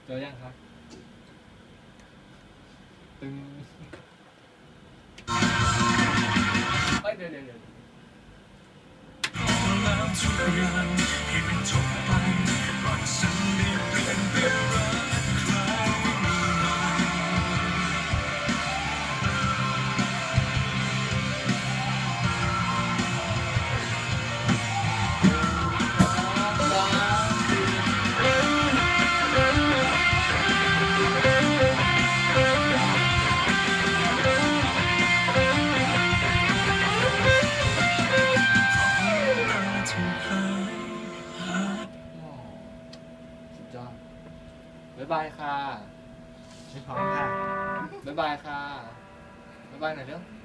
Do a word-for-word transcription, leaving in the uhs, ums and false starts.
จอยังครับตึงเอ้ยเดี๋ยวเดี๋ยวเดี๋ยวสุดยอดบ๊ายบายค่ะไม่พร้อมค่ะบ๊ายบายค่ะบ๊ายบายหน่อยเร็ว